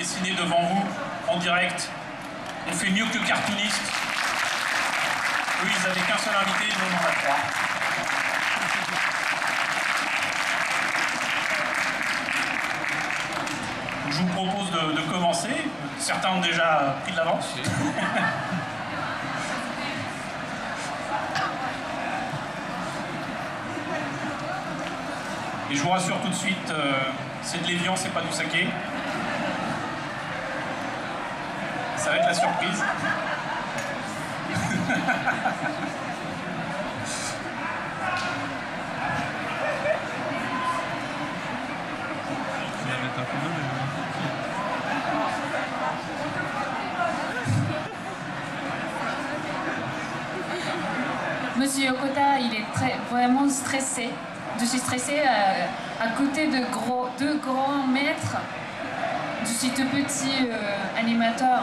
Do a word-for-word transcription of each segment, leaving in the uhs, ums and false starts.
dessiner devant vous, en direct. On fait mieux que cartooniste. Eux, ils n'avaient qu'un seul invité, nous, on en a trois. Je vous propose de, de commencer. Certains ont déjà pris de l'avance. Et je vous rassure tout de suite, euh, c'est de l'évian, c'est pas du saké. Ça va être la surprise. Monsieur Yokota, il est très, vraiment stressé. Je suis stressée à, à côté de gros, deux grands maîtres. Je suis tout petit euh, animateur.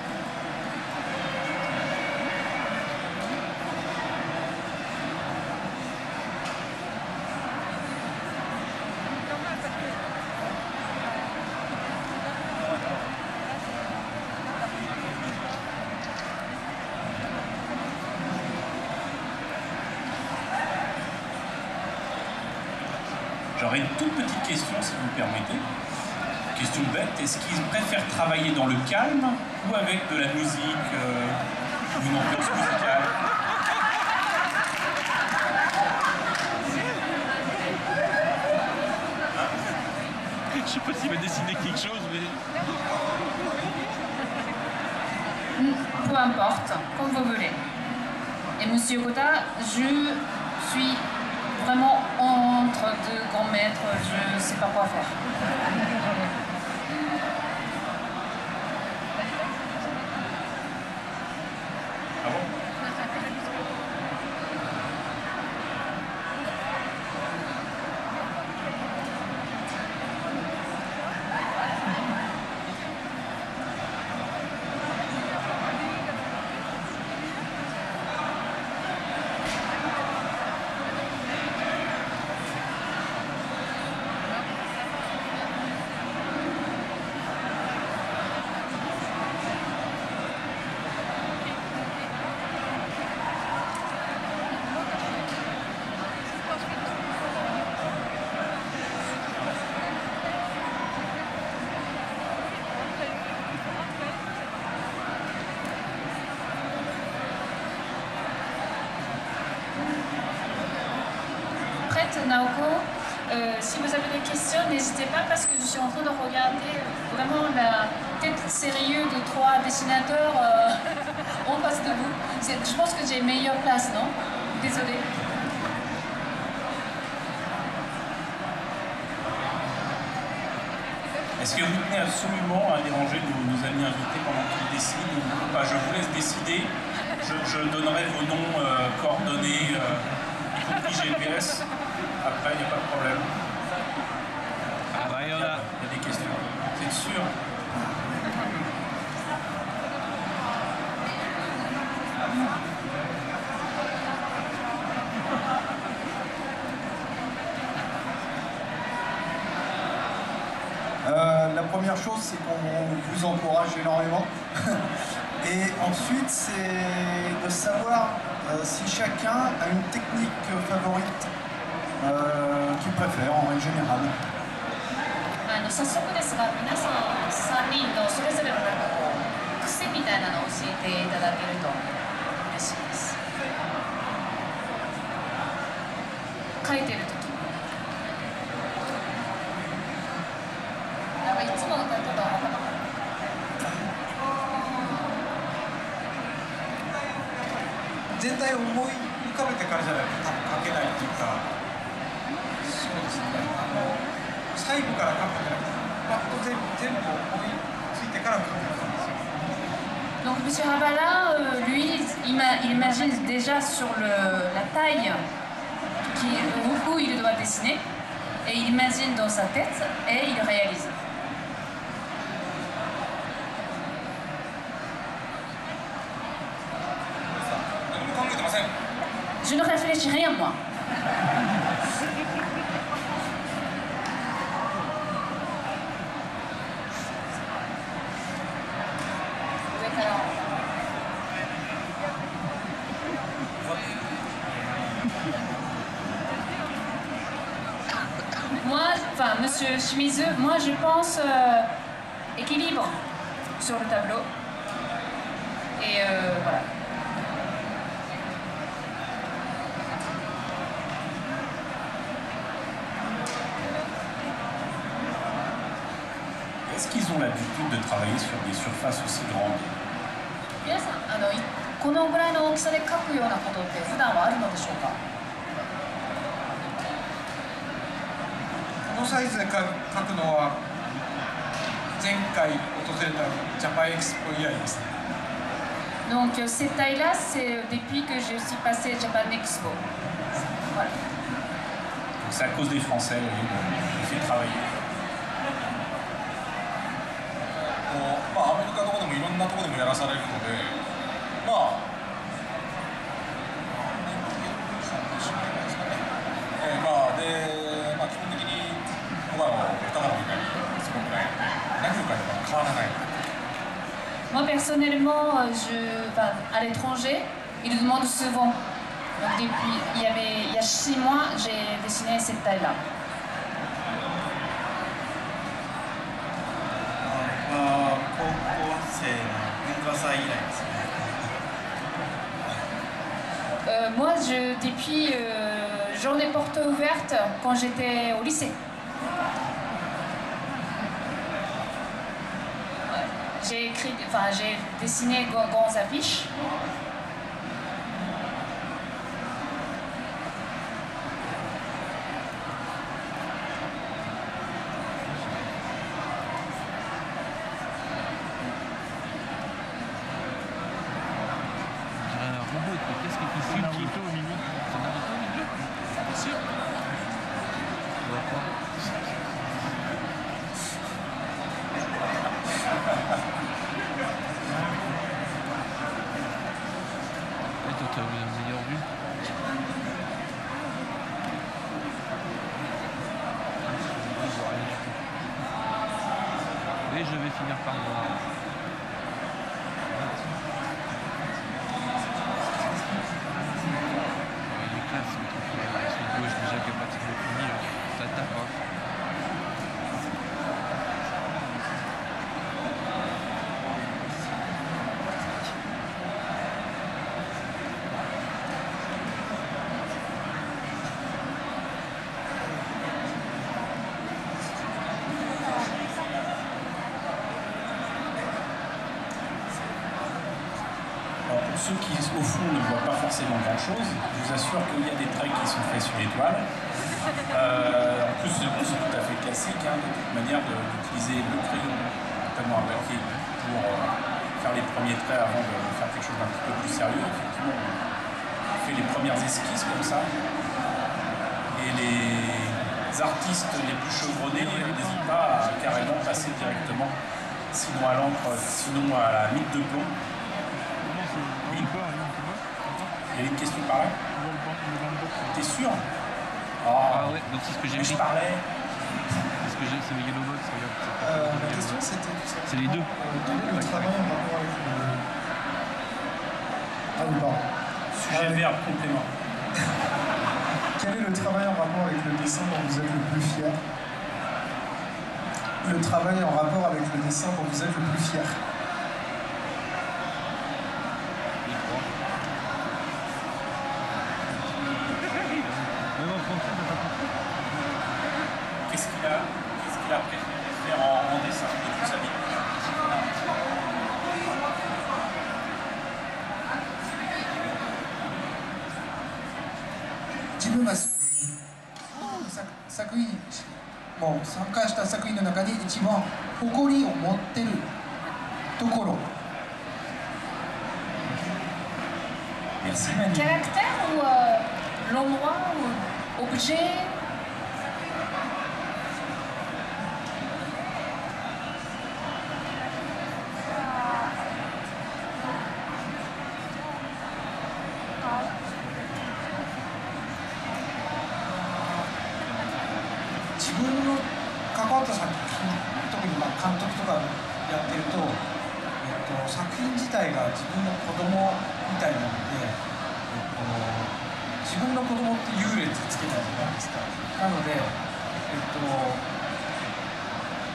J'aurais une toute petite question, si vous me permettez. Question bête, est-ce qu'ils préfèrent travailler dans le calme ou avec de la musique, euh, une ambiance musicale? Hein? Je sais pas s'il va dessiner quelque chose, mais... Peu importe, comme vous voulez. Et Monsieur Yokota, je suis vraiment entre deux grands maîtres, je ne sais pas quoi faire. Ah bon? Naoko, euh, si vous avez des questions, n'hésitez pas parce que je suis en train de regarder vraiment la tête sérieuse de trois dessinateurs euh, en face de vous. Je pense que j'ai meilleure place, non? Désolée. Est-ce que vous tenez absolument à déranger nos, nos amis invités pendant qu'ils décident ou pas? Je vous laisse décider. Je, je donnerai vos noms, euh, coordonnées, euh, y compris G P S. Après, il n'y a pas de problème. Ah bah, il y en a. Il y a des questions. C'est sûr. Euh, la première chose, c'est qu'on vous encourage énormément. Et ensuite, c'est de savoir euh, si chacun a une technique favorite euh, qu'il préfère en règle générale. あの早速ですが、皆さんさんにんのそれぞれのなんかこう癖みたいなのを教えていただけると嬉しいです。書いてる時になんかいつものことと頭が全体を思い浮かべてからじゃないと多分書けないっていうか、そうですね、あの細部から書くんじゃなくてパッと全部全部思いついてから書くんですよ。 Donc Monsieur Habala, euh, lui, il, il imagine déjà sur le, la taille qui, où il doit dessiner, et il imagine dans sa tête et il réalise. Je ne réfléchis rien, moi. Monsieur Shimizu, moi je pense euh, équilibre sur le tableau. Et euh, voilà. Est-ce qu'ils ont l'habitude de travailler sur des surfaces aussi grandes? 皆さんあのいこのぐらいの大きさで描くようなことって普段はあるのでしょうか？ このサイズで描くのは前回訪れたジャパンエキスポ以来ですね。 Donc euh, cette taille-là, c'est depuis que je suis passée Japan Expo. Voilà. C'est à cause des Français, oui, on fait travailler. まあ、アメリカとかでもいろんなところでもやらされるので、まあ、えー、まあで、まあ、基本的に僕はあの歌からみたいにすごくね、何を書いても変わらない。 Moi personnellement, je, enfin, à l'étranger, ils nous demandent souvent. Donc depuis, il y avait, il y a six mois, j'ai dessiné cette taille-là. Euh, moi, je, depuis euh, journée porte ouverte quand j'étais au lycée. J'ai écrit, enfin j'ai dessiné grandes affiches. Un robot, qu'est-ce qui fait un Naruto au milieu? C'est un Naruto au milieu? C'est sûr? On va croire. Et toi, tu as une meilleure vue? Et je vais finir par voir. Il est classe, le truc, celui de gauche déjà qui est pratiquement fini, ça tape. Hein. Alors, pour ceux qui, au fond, ne voient pas forcément grand-chose, je vous assure qu'il y a des traits qui sont faits sur les toiles. Euh, en plus, c'est tout à fait classique, hein, de toute manière, d'utiliser le crayon, notamment à papier, pour euh, faire les premiers traits avant de faire quelque chose d'un petit peu plus sérieux. Effectivement, on fait les premières esquisses comme ça. Et les artistes les plus chevronnés n'hésitent pas à carrément passer directement, sinon à l'encre, sinon à la mine de plomb. Oui. Il y a une question par là? T'es sûr? Oh. Ah ouais, donc c'est ce que j'ai Mais pris. je parlais. C'est ce que j'ai, c'est les Yellow Box, regarde. Euh, la question c'était. C'est les deux. Euh, quel est le travail en rapport avec le. Ah oui, pardon. Sujet Ah, verbe complément. Quel est le travail en rapport avec le dessin dont vous êtes le plus fier? Le travail en rapport avec le dessin dont vous êtes le plus fier? Qu'est-ce qu'il a, qu'est-ce qu'il a préféré faire en, en dessin de toute sa vie? 自分が作作品もう参加した作品の中で一番誇りを持ってるところ。 Merci Manu. Caractère ou euh, l'endroit ou objet?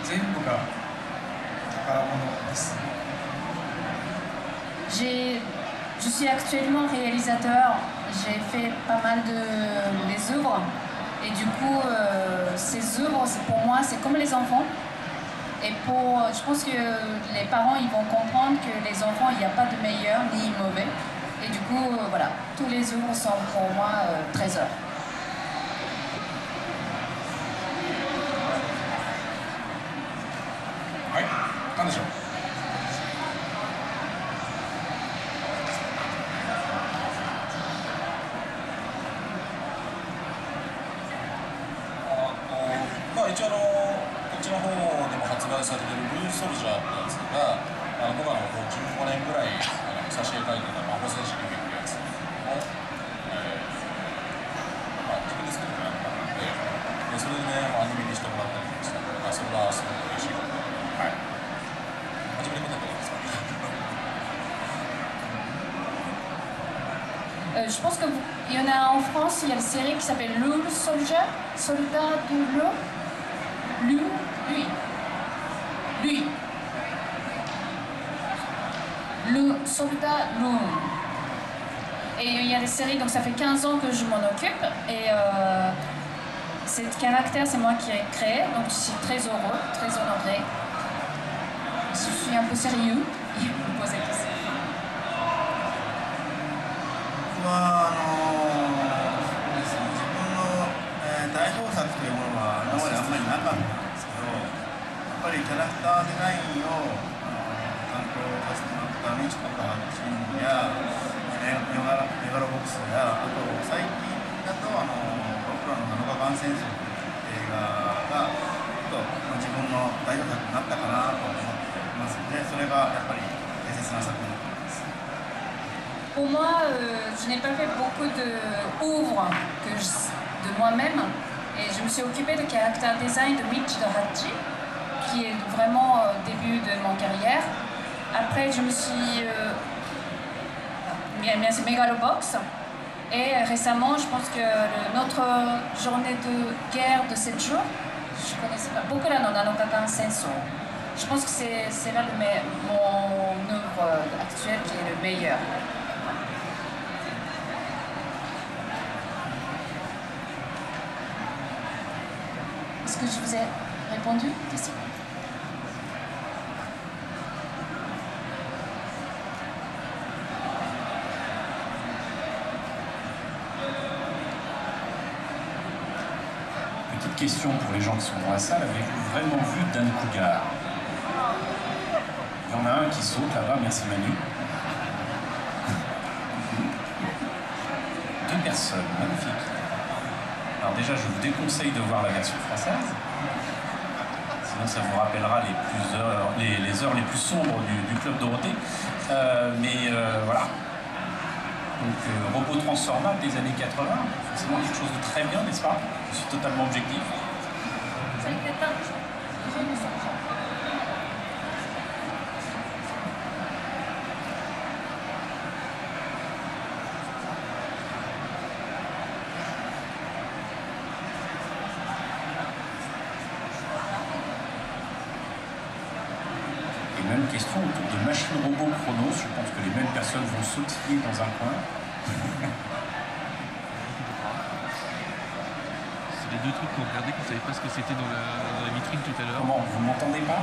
全部が宝物です。 J'ai, je suis actuellement réalisateur, j'ai fait pas mal de les œuvres et du coup euh, ces œuvres c'est, pour moi c'est comme les enfants et pour, je pense que les parents ils vont comprendre que les enfants il n'y a pas de meilleur ni mauvais et du coup euh, voilà, tous les œuvres sont pour moi euh, trésors. はい、なんでしょう。まあ一応あのこっちの方でも発売されているブルーソルジャーってやつが、あの僕はあのじゅうごねんぐらいあの挿絵描いてた魔法戦士遊戯ってやつを、えーまあ、自分で作ってもらったので、でそれでねアニメにしてもらったりとかしたので、まあ、それはすごく嬉しいことで、はい。真面目に答えていいですか。 Euh, je pense qu'il y en a en France, il y a une série qui s'appelle Loom Soldier, Soldat de l'eau. Lui, lui, lui. Le soldat Loom. Et il y a des séries, donc ça fait quinze ans que je m'en occupe. Et euh, ce caractère, c'est moi qui ai créé, donc je suis très heureux, très honorée. Je suis un peu sérieux, il me pose la question. はあのそうですね、自分の、えー、代表作というものは今まであんまりなかったんですけど、やっぱりキャラクターデザインをあの担当させてもらったミチコとハッチンやメガメガロボックスや、あと最近だとあの僕らのなのかかん戦争という映画がちょっと自分の代表作になったかなと思っていますので、それがやっぱり大切な作品。 Pour moi, euh, je n'ai pas fait beaucoup d'œuvres de moi-même et je me suis occupée de character design de Mitch de Hachi, qui est vraiment au euh, début de mon carrière. Après, je me suis euh, bien, bien c'est Megalobox et récemment, je pense que le, notre journée de guerre de sept jours, je connaissais pas beaucoup là dans Nanokakan Senso. Je pense que c'est, c'est là le, mon œuvre actuelle qui est le meilleur. Est-ce que je vous ai répondu? Question. Petite question pour les gens qui sont dans la salle, avez-vous vraiment vu Dan Cougar? Il y en a un qui saute là-bas, merci Manu. Deux personnes, magnifique. Alors déjà, je vous déconseille de voir la version française, sinon ça vous rappellera les, plus heures, les, les heures les plus sombres du, du Club Dorothée. Euh, mais euh, voilà. Donc, euh, robot transformable des années quatre-vingts, forcément quelque chose de très bien, n'est-ce pas? Je suis totalement objectif. Même question autour de Machine Robot Chronos. Je pense que les mêmes personnes vont sautiller dans un coin. C'est les deux trucs qu'on regardait, qu'on ne savait pas ce que c'était dans la, dans la vitrine tout à l'heure. Comment? Vous m'entendez pas?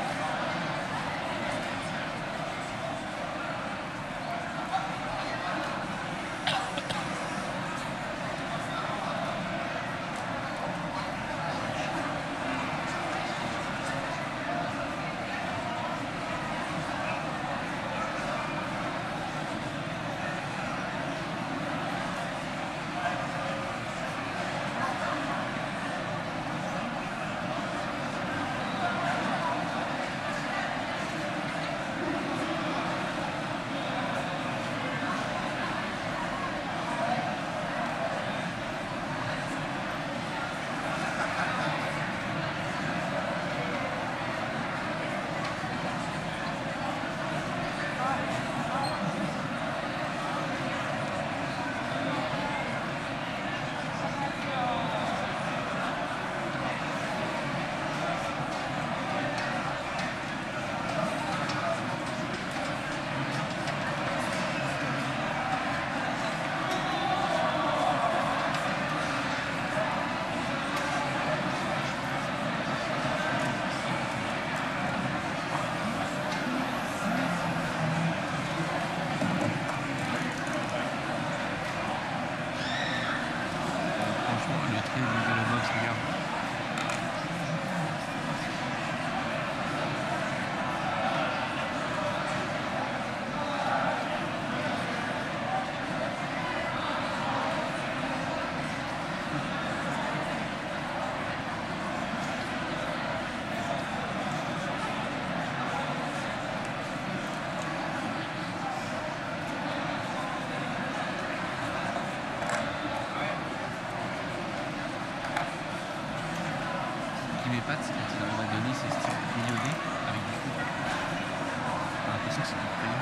pattes, c'est quand il arrive à donner ses styles mignonnés avec du coup. On a l'impression que c'est du crayon.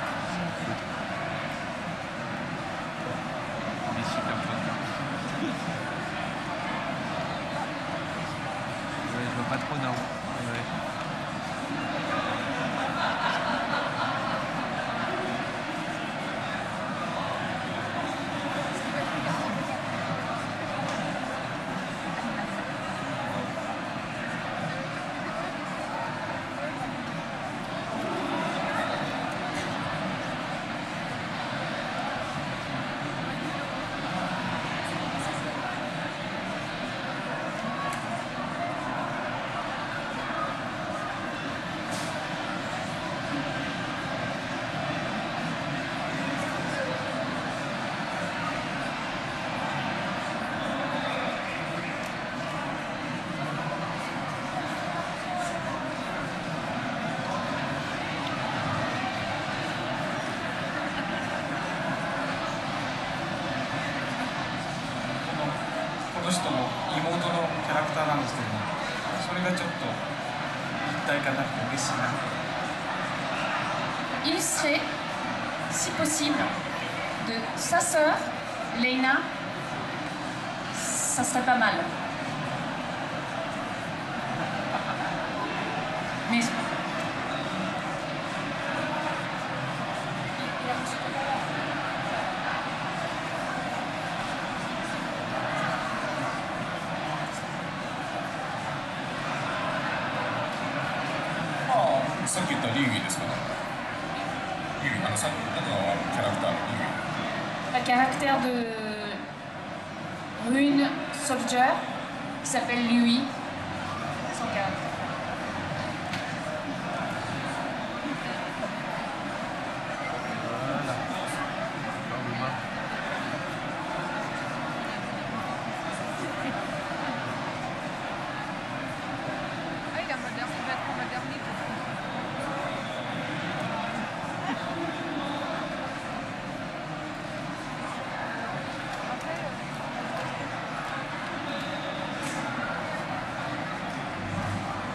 Il est super fun. Ouais, je vois pas trop non. Ouais. この人の妹のキャラクターなんですけども、それがちょっと一体化になって嬉しいな。 Illustrer, si possible, de sa sœur, Leina, ça serait pas mal. Mais さっき言ったリュウギですかね。リュウギ、あのさっき言ったのはキャラクターのリュウギ。 le caractère de Rune Soldier qui s'appelle Lui. Son caractère. Voilà. Encore le main. Ah, il a moderne, il va être moderne. Après, こ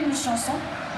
une chanson.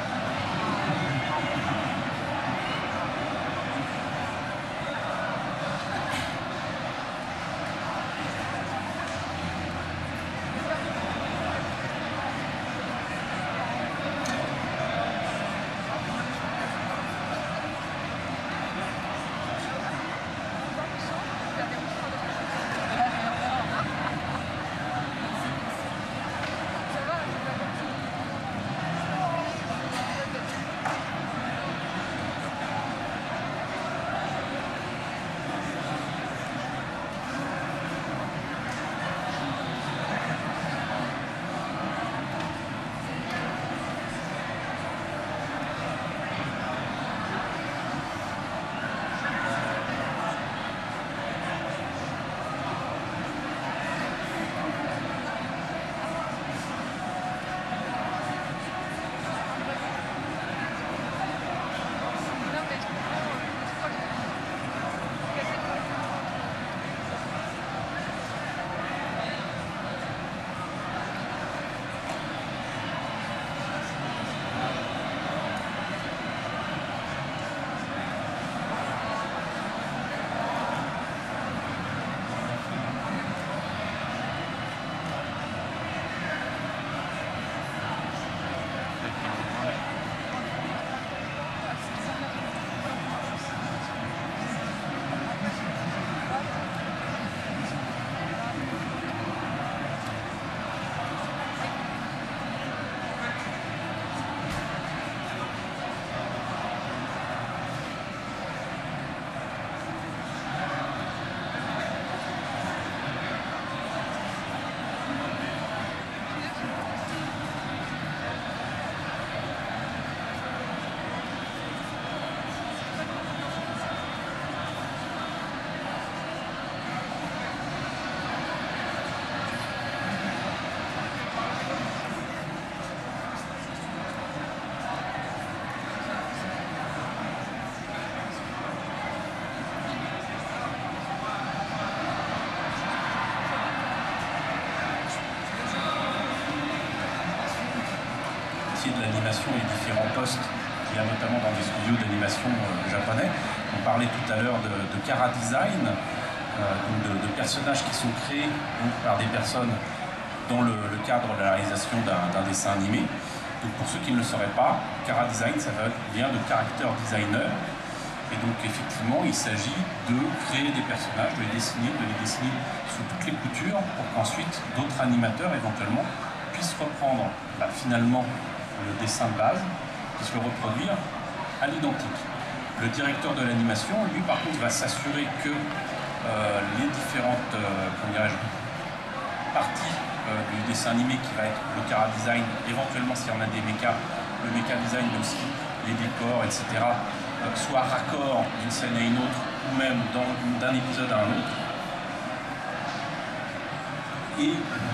De l'animation et différents postes qu'il y a notamment dans des studios d'animation euh, japonais. On parlait tout à l'heure de, de Chara Design, euh, donc de, de personnages qui sont créés donc, par des personnes dans le, le cadre de la réalisation d'un dessin animé. Donc pour ceux qui ne le sauraient pas, Chara Design, ça vient de character designer. Et donc effectivement, il s'agit de créer des personnages, de les dessiner, de les dessiner sous toutes les coutures pour qu'ensuite d'autres animateurs éventuellement puissent reprendre bah, finalement le dessin de base, puisse le reproduire à l'identique. Le directeur de l'animation, lui, par contre, va s'assurer que euh, les différentes euh, parties euh, du dessin animé, qui va être le chara design, éventuellement s'il y en a des mécas, le méca design, mais aussi les décors, et cetera, euh, soient raccord d'une scène à une autre, ou même d'un épisode à un autre. Et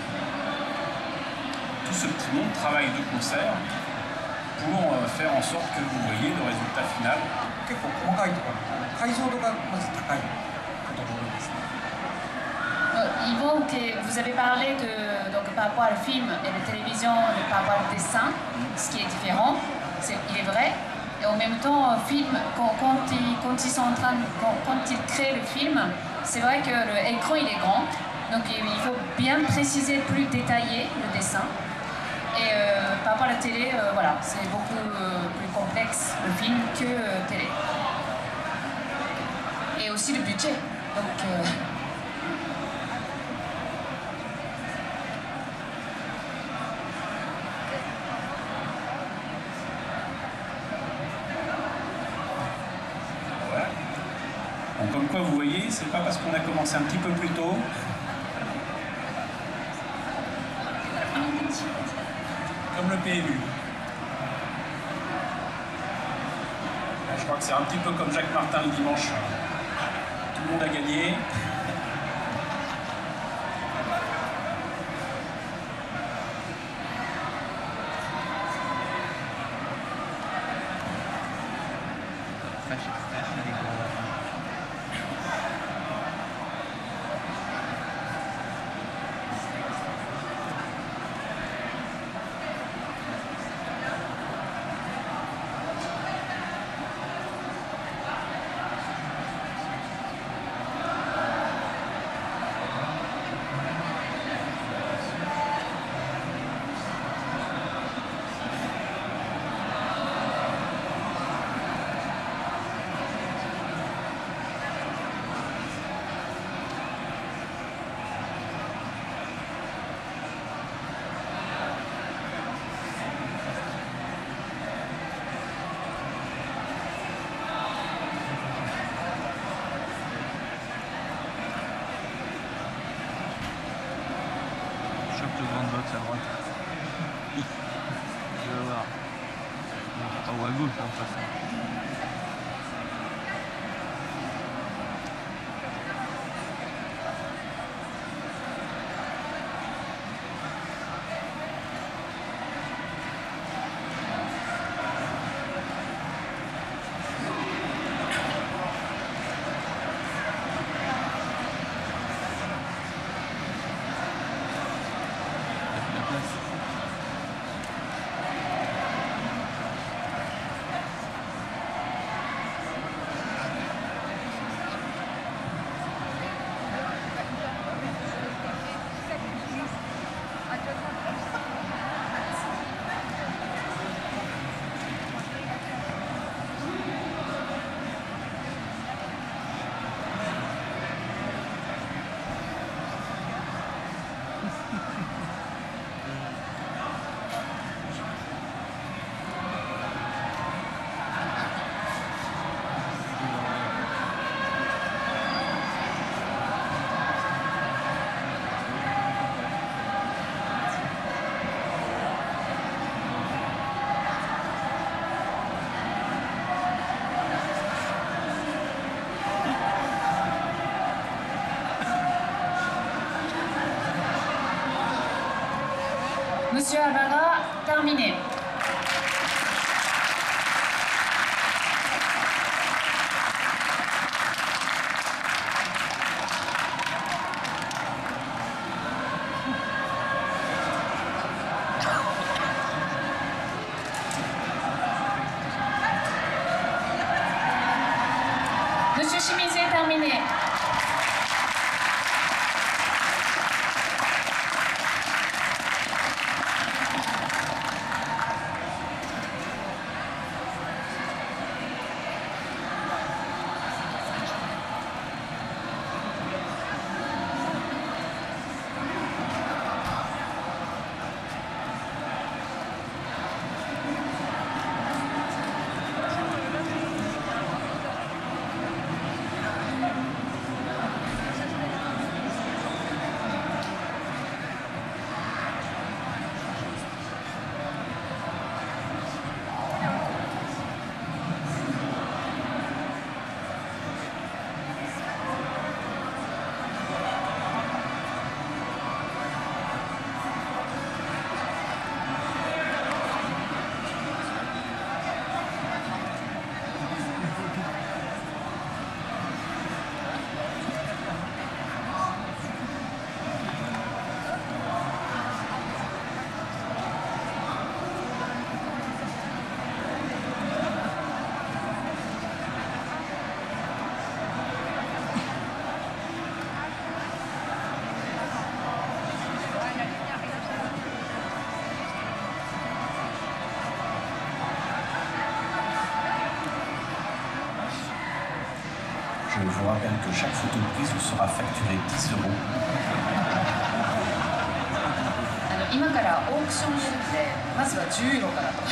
tout ce petit monde travaille de concert pour euh, faire en sorte que vous voyez le résultat final. Euh, Yvon, que vous avez parlé de, donc, par rapport au film et la télévision, par rapport au dessin, ce qui est différent, c'est il est vrai. Et en même temps, film, quand, quand, ils, quand ils sont en train, de, quand, quand ils créent le film, c'est vrai que l'écran il est grand, donc il faut bien préciser, plus détailler le dessin. Et euh, par rapport à la télé, euh, voilà, c'est beaucoup euh, plus complexe le film que euh, télé. Et aussi le budget. Donc, euh... Voilà. Donc, comme quoi, vous voyez, c'est pas parce qu'on a commencé un petit peu plus tôt. Comme le P M U. Je crois que c'est un petit peu comme Jacques Martin le dimanche. Tout le monde a gagné. gauche en face. Monsieur Avara, terminé. Monsieur Shimizu, terminé. Je vous rappelle que chaque photo prise vous sera facturée dix euros. あの今からオークションするので、まずはじゅうユーロからと。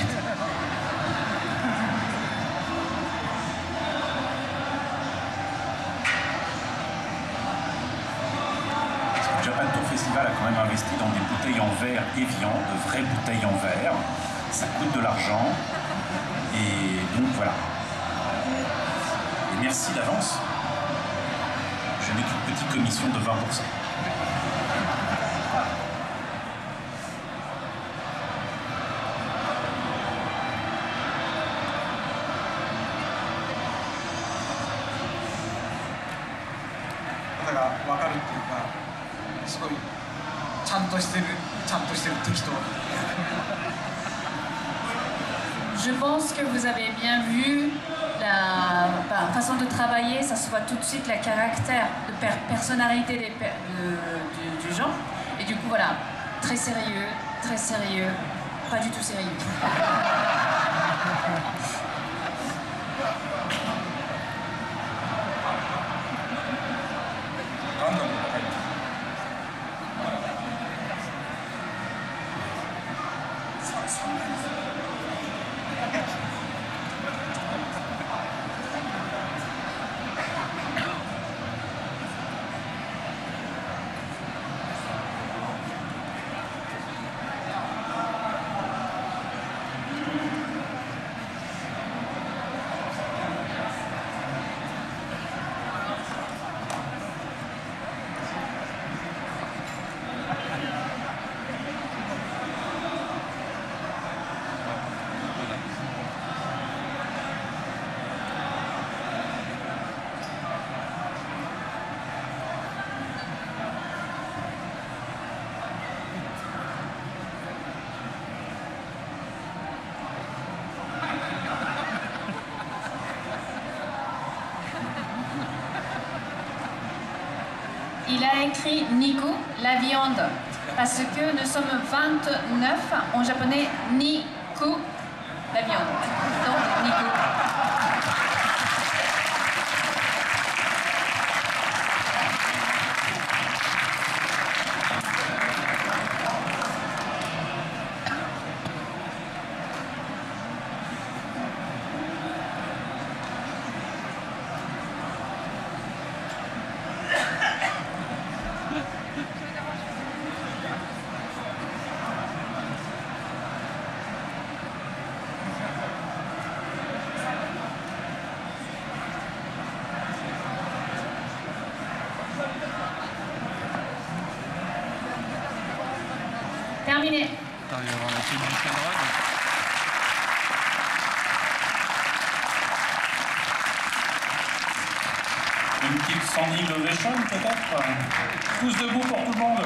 Le Japan Tour Festival a quand même investi dans des bouteilles en verre Evian, de vraies bouteilles en verre. Ça coûte de l'argent. Et donc voilà. Et merci d'avance. Je n'ai qu'une petite commission de vingt pour cent. が分かるっていうか、すごいちゃんとしてるちゃんとしてる適当。 Je pense que vous avez bien vu la bah, façon de travailler, ça se voit tout de suite la caractère, de per personnalité des per de, du, du gens. Et du coup, voilà, très sérieux, très sérieux, pas du tout sérieux. écrit Niku, la viande, parce que nous sommes vingt-neuf, en japonais Niku, la viande. Donc Niku. Terminé. Attends, il va y avoir la tête du camarade. Une petite standing ovation peut-être. Tous debout pour tout le monde.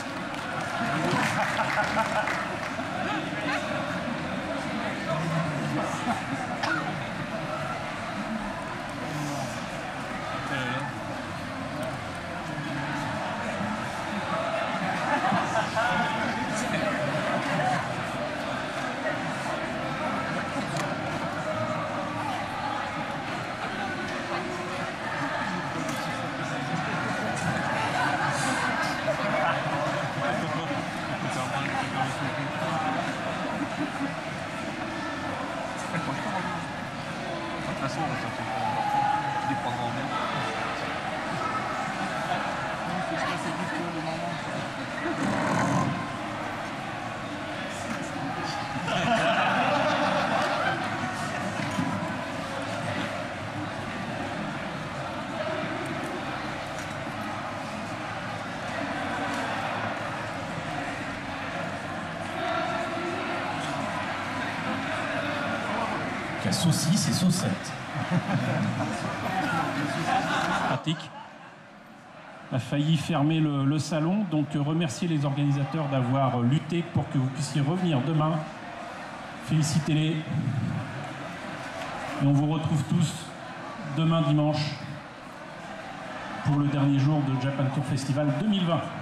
De toute façon, on va sortir pas. Tu les prendras en main. Non, il faut se passer plus que le moment. La saucisse et saucette. Pratique. A failli fermer le, le salon, donc remercier les organisateurs d'avoir lutté pour que vous puissiez revenir demain. Félicitez-les. Et on vous retrouve tous demain dimanche pour le dernier jour de Japan Tour Festival deux mille vingt.